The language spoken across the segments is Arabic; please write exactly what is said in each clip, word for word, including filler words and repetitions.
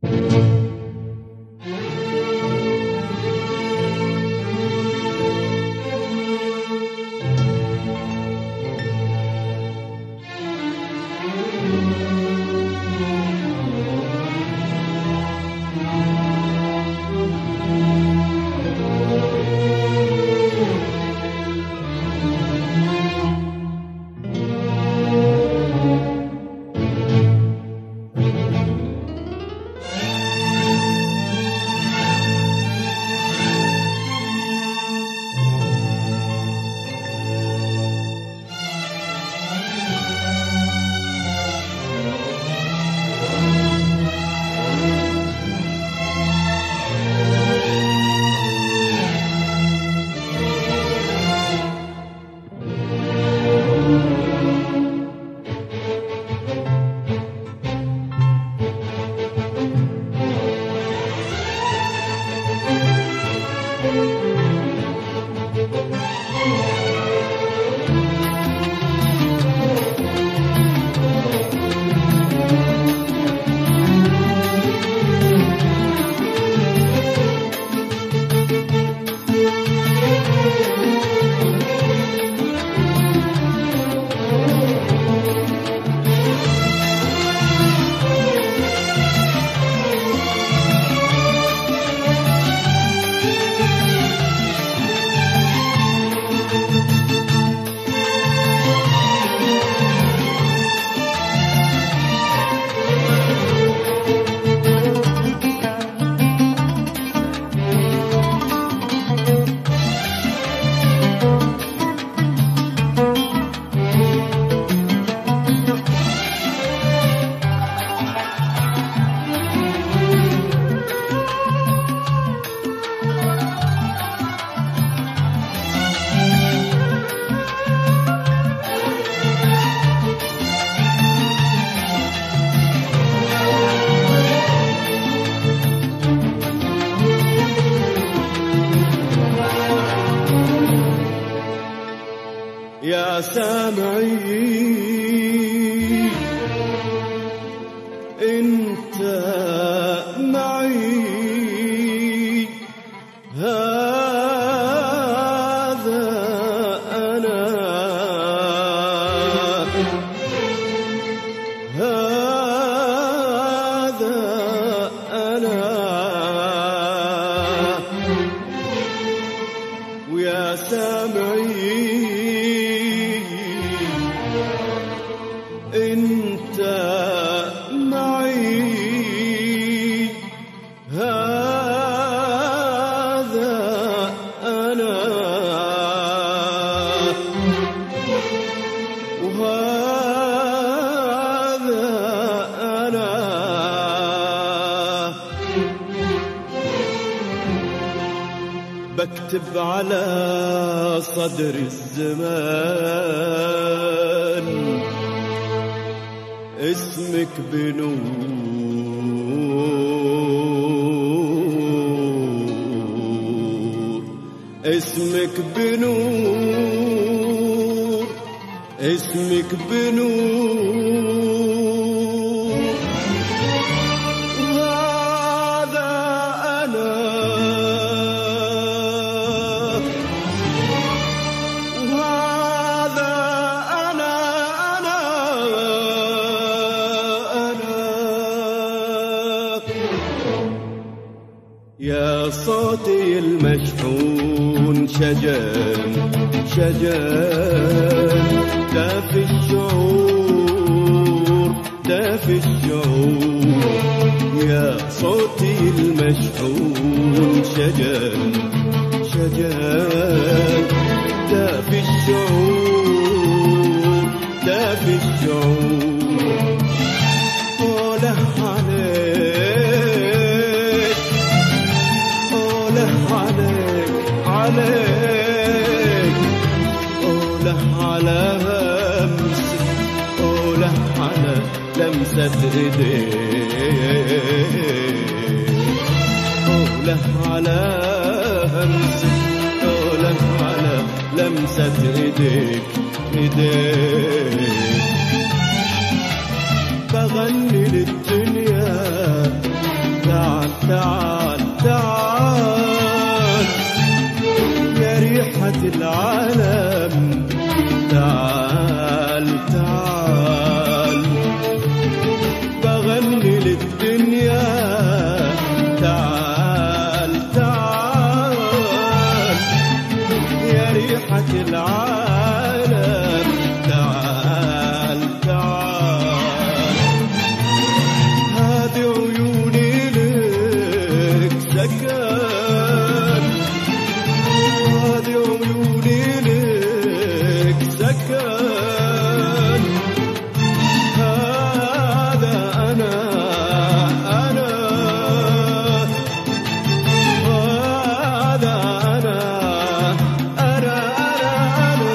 يا سامعي انت معي، هذا انا هذا انا ويا سامعي انت معي، هذا انا وهذا انا بكتب على صدر الزمان اسمك بنور، اسمك بنور، اسمك بنور، وهذا أنا وهذا أنا أنا يا صوتي المشحون شجن شجن دافي الشعور دافي الشعور، يا صوتي المشحون شجن شجن دافي الشعور دافي الشعور، طوله عليك طوله عليك عليك، طوله على همسة طوله على لمسة ايديك، طوله على همسة طوله على لمسة ايديك ايديك، بغني للدنيا الدنيا تعال تعال يا ريحة العالم تعال تعال هذه عيوني لك سكن هذه عيوني لك سكن هذا أنا أنا هذا أنا أنا أنا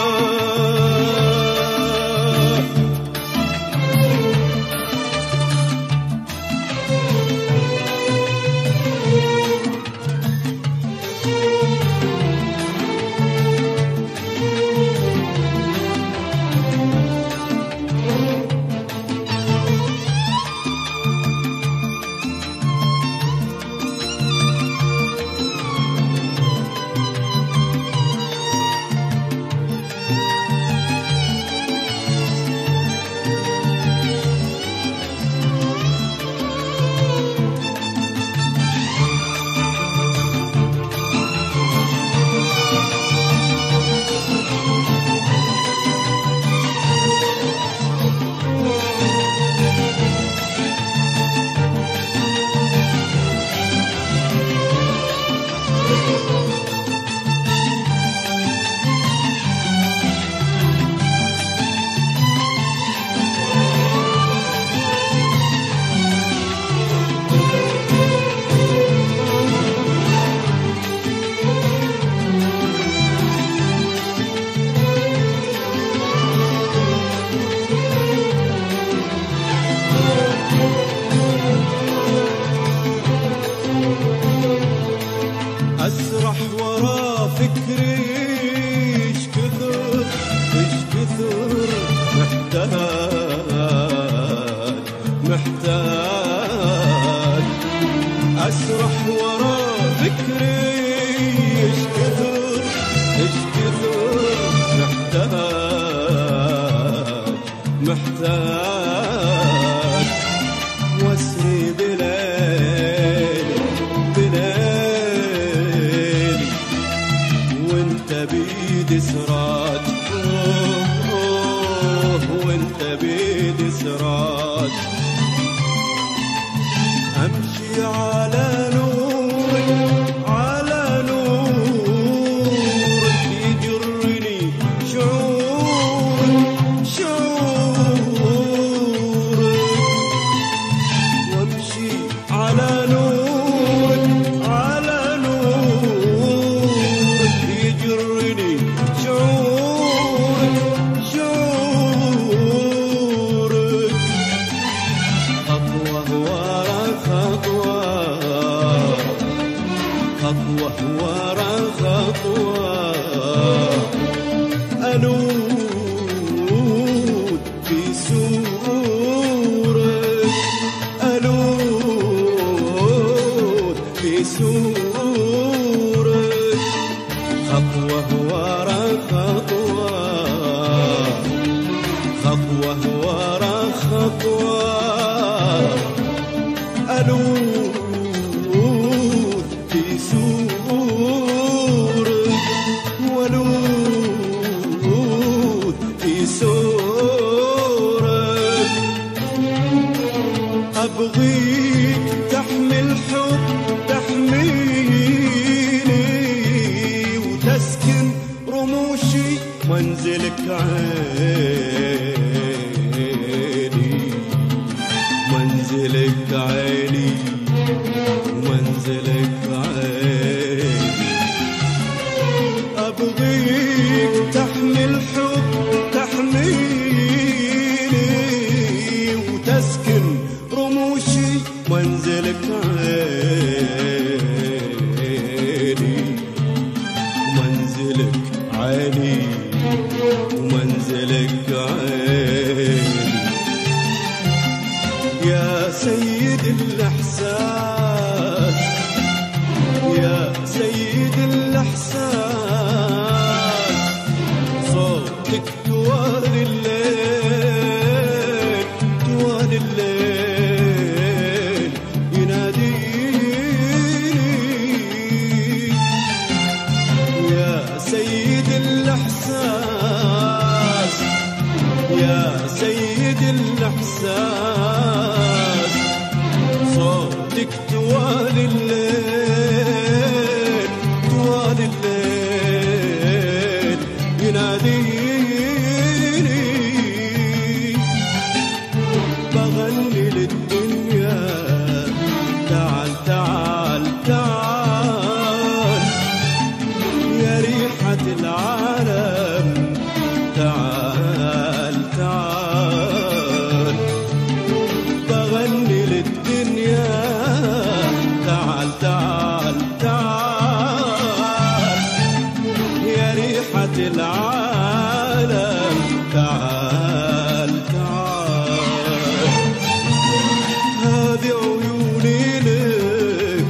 أسرح ورا فكري إيش كثر إيش كثر محتاج محتاج أسرح ورا فكري إيش كثر إيش كثر محتاج محتاج واسري بليلي بليلي وانت بيد سراج أوه أوه وانت بيد سراج امشي على نور على نور يجرني شعور شعور وامشي على نور على نور يجرني شعور شعور خطوة ورا خطوة خطوة ورا خطوة ألوذ في سورك ألوذ في سورك خطوة ورا خطوة خطوة ورا خطوة ألوذ في سورك ولوذ في سورك أبغيك تحمل حب تحميني وتسكن رموشي منزلك عيني منزلك عيني منزلك عيني أبغيك تحمل حب تحميني وتسكن رموشي منزلك عيني منزلك عيني ومنزلك عيني يا سيد الإحساس يا سيد الإحساس صوتك طوال الليل طوال الليل وياه تعال تعال تعال يا ريحة العالم تعال تعال هذه عيوني لك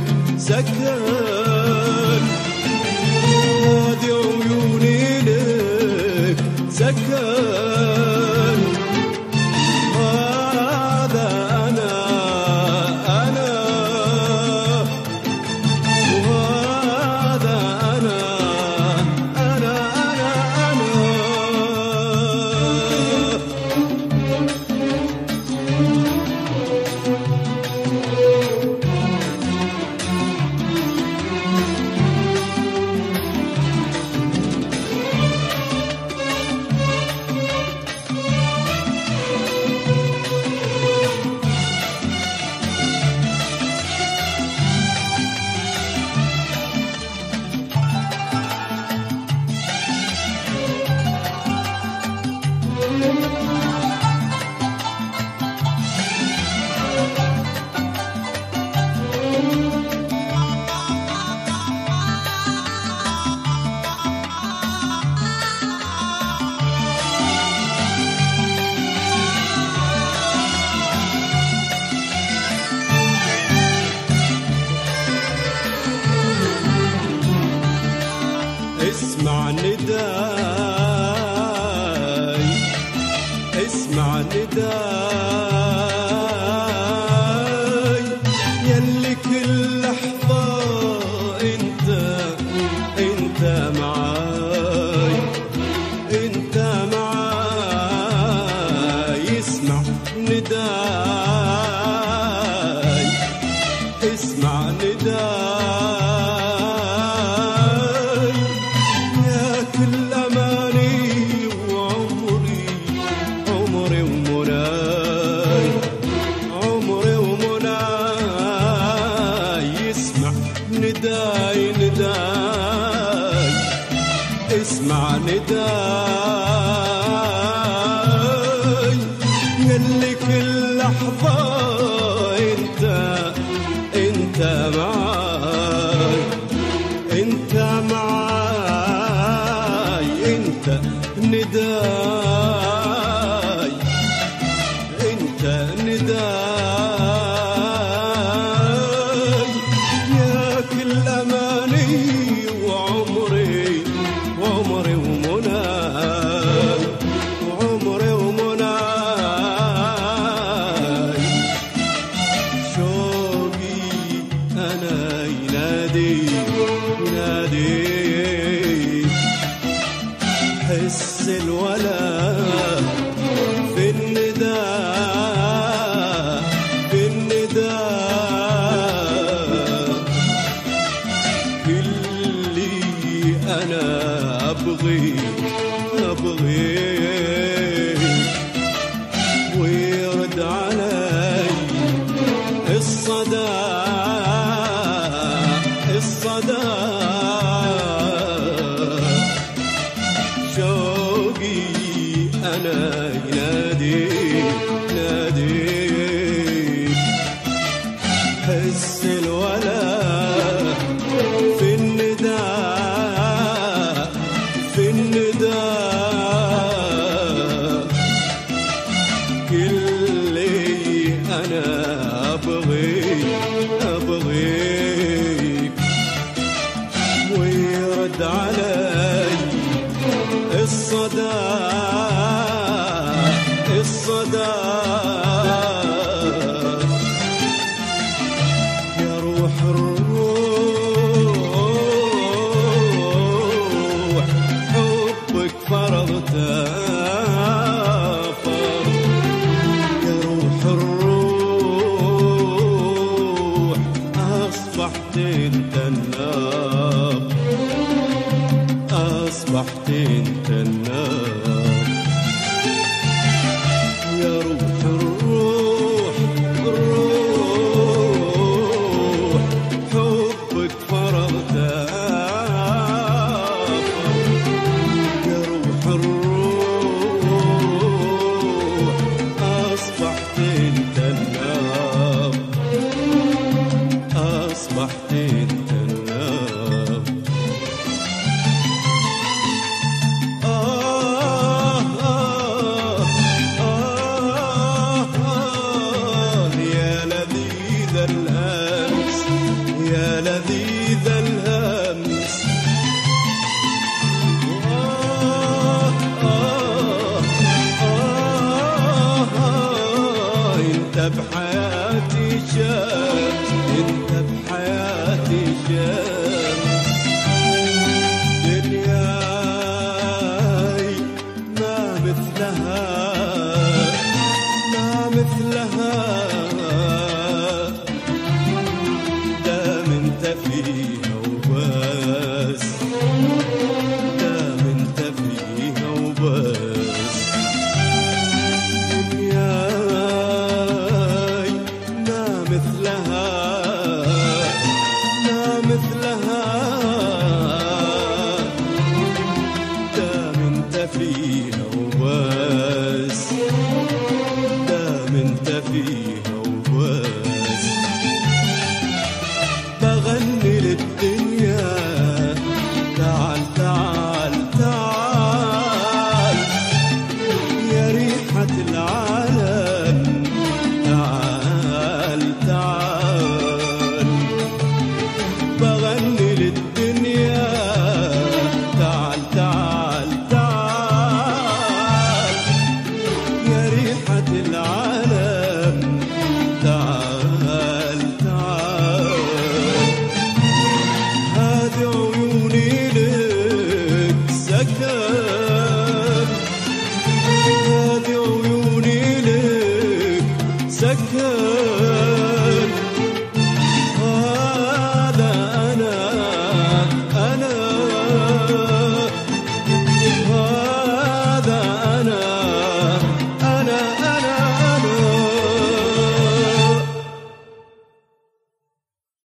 سكن هذه عيوني لك سكن هذا أنا أنا وهذا أنا أنا أنا أنا اسمع نداي اسمع نداي يلي كل لحظة انت انت معاي انت معاي اسمع نداي اسمع نداي كل أماني وعمري عمري ومناي عمري ومناي اسمع نداي نداي اسمع نداي يلي كل لحظة انت انت معاي انت معاي انت نداي انت نداي يا كل اماني وعمري وعمري ومناي وعمري ومناي شوقي انا ينادي ينادي حس الولاء في النداء في النداء كلي أنا أبغي أبغي ويرد علي الصدى الصدى شوقي أنا ينادي نادي حس الولاء في النداء في النداء كلي أنا أبغي أبغيك ويرد علي الصدى الصدى يا روح الروح أصبحت انت النار. آه آه آه آه يا لذيذ الهمس يا لذيذ الهمس. آه آه آه آه انت بحياتي شمس انت بحياتي شمس.